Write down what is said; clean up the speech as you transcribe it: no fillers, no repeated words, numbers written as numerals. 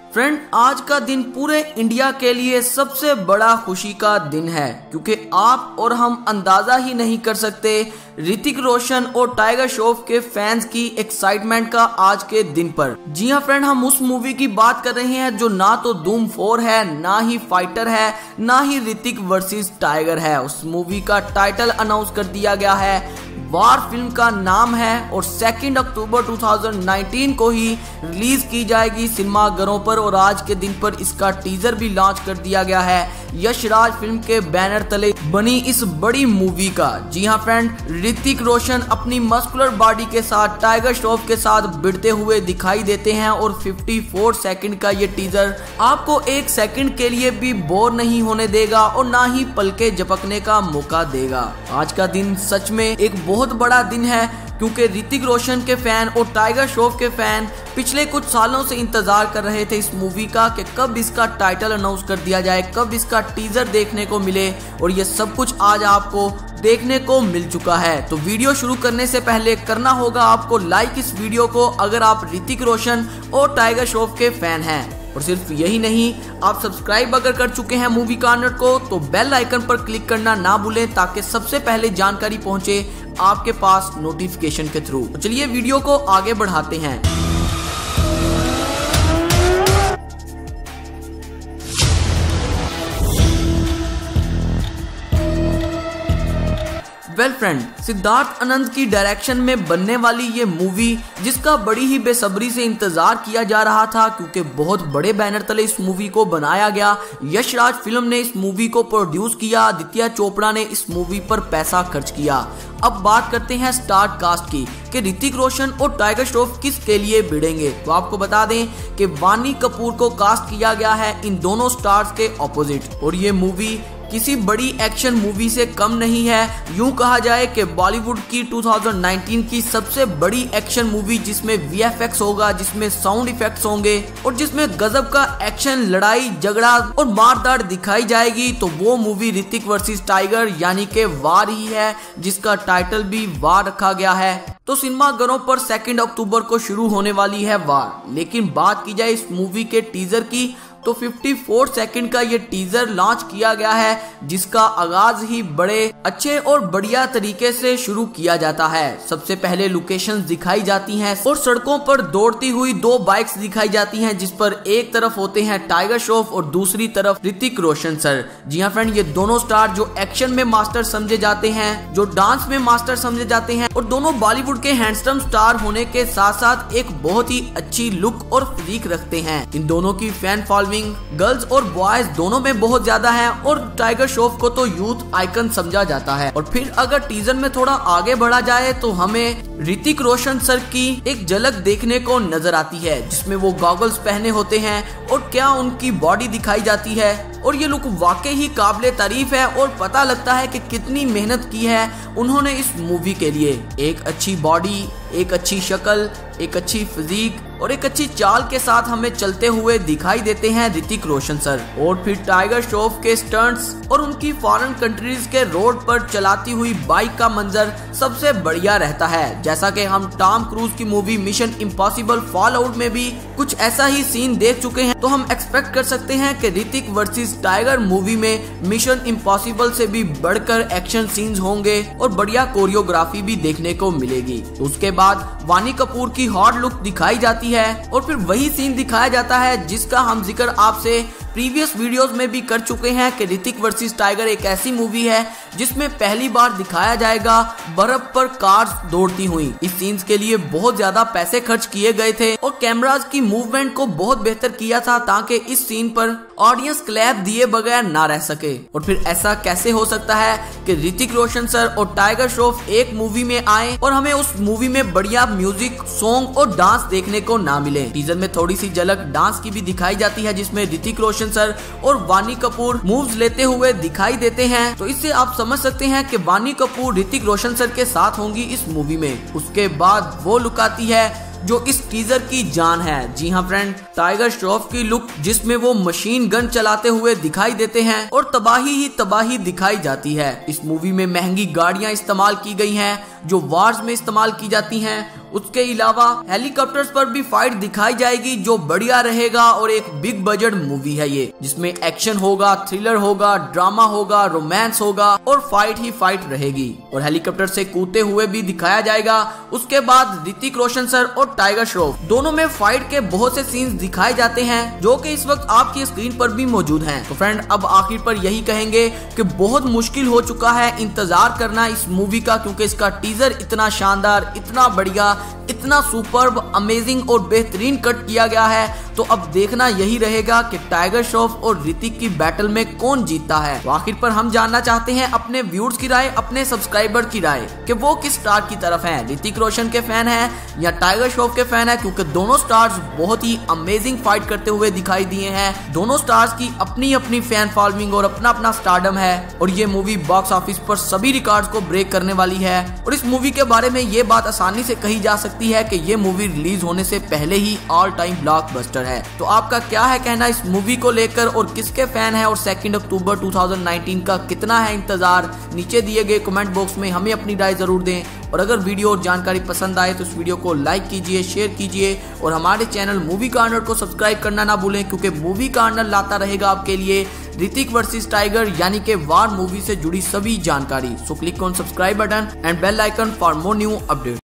Friend, आज का दिन पूरे इंडिया के लिए सबसे बड़ा खुशी का दिन है, क्योंकि आप और हम अंदाजा ही नहीं कर सकते ऋतिक रोशन और टाइगर श्रॉफ के फैंस की एक्साइटमेंट का आज के दिन पर। जी हाँ फ्रेंड, हम उस मूवी की बात कर रहे हैं जो ना तो धूम 4 है, ना ही फाइटर है, ना ही ऋतिक वर्सेस टाइगर है। उस मूवी का टाइटल अनाउंस कर दिया गया है, वार फिल्म का नाम है और 2 अक्टूबर 2019 को ही रिलीज की जाएगी सिनेमाघरों पर। और आज के दिन पर इसका टीजर भी लॉन्च कर दिया गया है यश राज फिल्म के बैनर तले बनी इस बड़ी मूवी का। जी हाँ फ्रेंड, ऋतिक रोशन अपनी मस्कुलर बॉडी के साथ टाइगर श्रॉफ के साथ भिड़ते हुए दिखाई देते हैं और 54 सेकंड का ये टीजर आपको 1 सेकंड के लिए भी बोर नहीं होने देगा और ना ही पलके झपकने का मौका देगा। आज का दिन सच में एक बहुत बड़ा दिन है, क्योंकि ऋतिक रोशन के फैन और टाइगर श्रॉफ के फैन पिछले कुछ सालों से इंतजार कर रहे थे इस मूवी का कि कब इसका टाइटल अनाउंस कर दिया जाए, कब इसका टीजर देखने को मिले, और ये सब कुछ आज आपको देखने को मिल चुका है। तो वीडियो शुरू करने से पहले करना होगा आपको लाइक इस वीडियो को अगर आप ऋतिक रोशन और टाइगर श्रॉफ के फैन हैं। और सिर्फ यही नहीं, आप सब्सक्राइब अगर कर चुके हैं मूवी कॉर्नर को तो बेल आइकन पर क्लिक करना ना भूलें, ताकि सबसे पहले जानकारी पहुंचे आपके पास नोटिफिकेशन के थ्रू। तो चलिए वीडियो को आगे बढ़ाते हैं। वेल फ्रेंड, सिद्धार्थ आनंद की डायरेक्शन में बनने वाली ये मूवी, जिसका बड़ी ही बेसब्री से इंतजार किया जा रहा था, क्योंकि बहुत बड़े बैनर तले इस मूवी को बनाया गया। यश राज फिल्म ने इस मूवी को प्रोड्यूस किया, आदित्य चोपड़ा ने इस मूवी पर पैसा खर्च किया। अब बात करते हैं स्टार कास्ट की कि ऋतिक रोशन और टाइगर श्रॉफ किसके लिए भिड़ेंगे। तो आपको बता दें कि वानी कपूर को कास्ट किया गया है इन दोनों स्टार्स के ऑपोजिट। और ये मूवी किसी बड़ी एक्शन मूवी से कम नहीं है। यूं कहा जाए कि बॉलीवुड की 2019 की सबसे बड़ी एक्शन मूवी, जिसमें VFX होगा, जिसमें साउंड इफेक्ट्स होंगे और जिसमें गजब का एक्शन, लड़ाई झगड़ा और मारदार दिखाई जाएगी, तो वो मूवी ऋतिक वर्सेस टाइगर यानी कि वार ही है, जिसका टाइटल भी वार रखा गया है। तो सिनेमाघरों पर 2 अक्टूबर को शुरू होने वाली है वार। लेकिन बात की जाए इस मूवी के टीजर की, तो 54 सेकंड का ये टीजर लॉन्च किया गया है, जिसका आगाज ही बड़े अच्छे और बढ़िया तरीके से शुरू किया जाता है। सबसे पहले लोकेशंस दिखाई जाती हैं और सड़कों पर दौड़ती हुई 2 बाइक्स दिखाई जाती हैं, जिस पर एक तरफ होते हैं टाइगर श्रॉफ और दूसरी तरफ ऋतिक रोशन सर। जी हाँ फ्रेंड, ये दोनों स्टार जो एक्शन में मास्टर समझे जाते हैं, जो डांस में मास्टर समझे जाते हैं, और दोनों बॉलीवुड के हैंडसम स्टार होने के साथ साथ एक बहुत ही अच्छी लुक और फिजिक रखते हैं। इन दोनों की फैन फॉलोइंग गर्ल्स और बॉयज दोनों में बहुत ज्यादा है, और टाइगर श्रॉफ को तो यूथ आइकन समझा जाता है। और फिर अगर टीजर में थोड़ा आगे बढ़ा जाए तो हमें ऋतिक रोशन सर की एक झलक देखने को नजर आती है, जिसमें वो गॉगल्स पहने होते हैं और क्या उनकी बॉडी दिखाई जाती है। और ये लुक वाकई ही काबिले तारीफ है और पता लगता है कि कितनी मेहनत की है उन्होंने इस मूवी के लिए। एक अच्छी बॉडी, एक अच्छी शक्ल, एक अच्छी फिजिक और एक अच्छी चाल के साथ हमें चलते हुए दिखाई देते हैं ऋतिक रोशन सर। और फिर टाइगर श्रॉफ के स्टंट्स और उनकी फॉरेन कंट्रीज के रोड पर चलाती हुई बाइक का मंजर सबसे बढ़िया रहता है। जैसा कि हम टॉम क्रूज की movie Mission Impossible Fallout में भी कुछ ऐसा ही सीन देख चुके हैं, तो हम एक्सपेक्ट कर सकते हैं कि ऋतिक वर्सेस टाइगर मूवी में मिशन इम्पॉसिबल से भी बढ़कर एक्शन सीन्स होंगे और बढ़िया कोरियोग्राफी भी देखने को मिलेगी। उसके बाद वानी कपूर की हॉट लुक दिखाई जाती है और फिर वही सीन दिखाया जाता है जिसका हम जिक्र आपसे प्रीवियस वीडियोस में भी कर चुके हैं कि ऋतिक वर्सेस टाइगर एक ऐसी मूवी है जिसमें पहली बार दिखाया जाएगा बर्फ पर कार्स दौड़ती हुई। इस सीन्स के लिए बहुत ज्यादा पैसे खर्च किए गए थे और कैमरास की मूवमेंट को बहुत बेहतर किया था, ताकि इस सीन पर ऑडियंस क्लैप दिए बगैर ना रह सके। और फिर ऐसा कैसे हो सकता है कि ऋतिक रोशन सर और टाइगर श्रॉफ एक मूवी में आए और हमें उस मूवी में बढ़िया म्यूजिक, सॉन्ग और डांस देखने को ना मिले। टीजर में थोड़ी सी झलक डांस की भी दिखाई जाती है, जिसमें ऋतिक रोशन सर और वानी कपूर मूव्स लेते हुए दिखाई देते हैं। तो इससे आप समझ सकते हैं कि वानी कपूर ऋतिक रोशन सर के साथ होंगी इस मूवी में। उसके बाद वो लुक आती है जो इस टीजर की जान है। जी हाँ फ्रेंड, टाइगर श्रॉफ की लुक, जिसमें वो मशीन गन चलाते हुए दिखाई देते हैं और तबाही ही तबाही दिखाई जाती है। इस मूवी में महंगी गाड़ियां इस्तेमाल की गई हैं जो वार्स में इस्तेमाल की जाती हैं। उसके अलावा हेलीकॉप्टर्स पर भी फाइट दिखाई जाएगी जो बढ़िया रहेगा और एक बिग बजट मूवी है ये, जिसमें एक्शन होगा, थ्रिलर होगा, ड्रामा होगा, रोमांस होगा और फाइट ही फाइट रहेगी और हेलीकॉप्टर से कूदते हुए भी दिखाया जाएगा। उसके बाद ऋतिक रोशन सर और टाइगर श्रॉफ दोनों में फाइट के बहुत से सीन्स दिखाए जाते हैं जो कि इस वक्त आपकी स्क्रीन पर भी मौजूद हैं। तो फ्रेंड, अब आखिर पर यही कहेंगे कि बहुत मुश्किल हो चुका है इंतजार करना इस मूवी का, क्योंकि इसका टीजर इतना शानदार, इतना बढ़िया, इतना सुपर्ब, अमेजिंग और बेहतरीन कट किया गया है। तो अब देखना यही रहेगा कि टाइगर श्रॉफ और ऋतिक की बैटल में कौन जीतता है। तो आखिर पर हम जानना चाहते हैं अपने व्यूअर्स की राय, अपने सब्सक्राइबर की राय कि वो किस स्टार की तरफ हैं, ऋतिक रोशन के फैन हैं या टाइगर श्रॉफ के फैन हैं, क्योंकि दोनों स्टार्स बहुत ही अमेजिंग फाइट करते हुए दिखाई दिए हैं। दोनों स्टार्स की अपनी अपनी फैन फॉलोइंग और अपना अपना स्टारडम है और ये मूवी बॉक्स ऑफिस पर सभी रिकॉर्ड्स को ब्रेक करने वाली है। और इस मूवी के बारे में ये बात आसानी से कही जा सकती है कि ये मूवी रिलीज होने से पहले ही ऑल टाइम ब्लॉकबस्टर है। तो आपका क्या है कहना इस मूवी को लेकर और किसके फैन है और 2 अक्टूबर 2019 का कितना है इंतजार? नीचे दिए गए कमेंट बॉक्स में हमें अपनी राय जरूर दें और अगर वीडियो और जानकारी पसंद आए तो इस वीडियो को लाइक कीजिए, शेयर कीजिए और हमारे चैनल मूवी कॉर्नर को सब्सक्राइब करना ना भूलें, क्योंकि मूवी कॉर्नर लाता रहेगा आपके लिए ऋतिक वर्सेस टाइगर यानी कि वार मूवी से जुड़ी सभी जानकारी। So click on subscribe button and bell icon for more new update.